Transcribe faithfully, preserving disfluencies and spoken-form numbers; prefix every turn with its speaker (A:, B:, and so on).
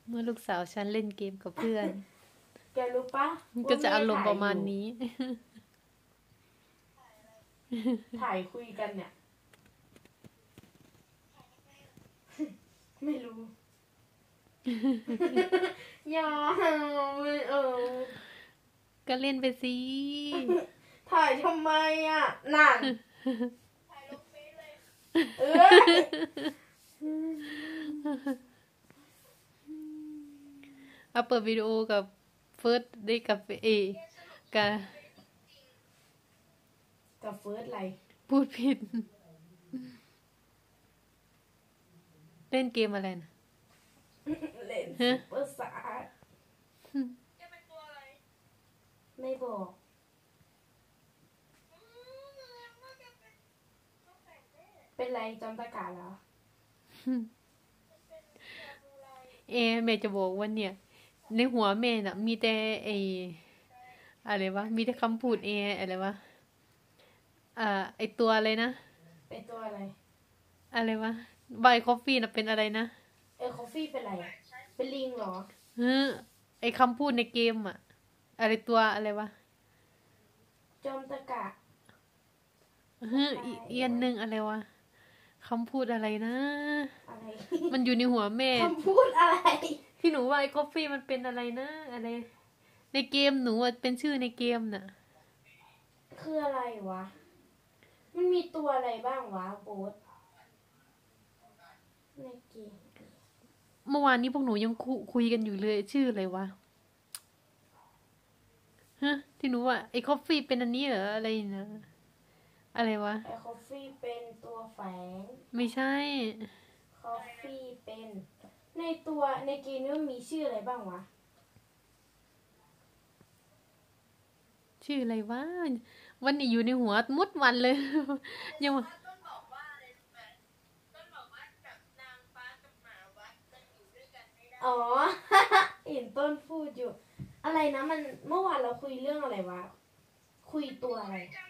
A: เมื่อลูกสาวฉันเล่นเกมกับเพื่อน
B: แกรู้ปะ
A: ก็จะอารมณ์ประมาณนี้
B: ถ่ายคุยกันเนี่ยไม่รู้ยอมเออ
A: ก็เล่นไปสิ
B: ถ่ายทำไมอ่ะนั่นถ่ายลงเฟซเลยเออ
A: เอาเปิดวิดีโอกับเฟิร์สได้กับเอกับ
B: กับเฟิร์สอะไร
A: พูดผิดเล่นเกมอะไรนะ
B: เล่นซุปเปอร์สตาร์จะเป็นตัวอะไรไม่บอกเป็นไรจำตะกาเหรอ
A: เอแม่จะบอกว่าเนี่ยในหัวแม่น่ะมีแต่ไออะไรวะมีแต่คำพูดเออะไรวะอ่าไอตัวอะไรนะ
B: เป็นตัวอะไร
A: อะไรวะใบคอฟฟี่น่ะเป็นอะไรนะ
B: เออคอฟฟี่เป็นอะไรเป็นลิงเหรอ
A: เออไอคำพูดในเกมอะอะไรตัวอะไรวะ
B: จอมตะกะ
A: เอออีกอันหนึ่งอะไรวะคำพูดอะไรนะ
B: อะไร
A: มันอยู่ในหัวแม่
B: คำพูดอะไร
A: ที่หนูว่าไอ้คอฟฟี่มันเป็นอะไรนะอะไรในเกมหนูอะเป็นชื่อในเกมน่ะ
B: คืออะไรวะมันมีตัวอะไรบ้างวะโบ๊ทในเกม
A: เมื่อวานนี้พวกหนูยังคุคุยกันอยู่เลยชื่ออะไรวะฮะที่หนูว่าไอ้คอฟฟี่เป็นอันนี้เหรออะไรนะอะไรวะ
B: ไอคอฟฟี่เป็นตัวแฝง
A: ไม่ใช่
B: คอฟฟี่เป็นในตัวในเกมนี้มันมีชื่ออะไรบ้างวะ
A: ชื่ออะไรวะวันนี้อยู่ในหัวมุดวันเลยยังว่า
B: ต้นบอกว่าอะไรรู้ไหมต้นบอกว่าแบบนางฟ้ากับหมาวัดจะอยู่ด้วยกันไม่ได้อ๋อ เห็นต้นพูดอยู่อะไรนะมันเมื่อวานเราคุยเรื่องอะไรวะคุยตัวอะไร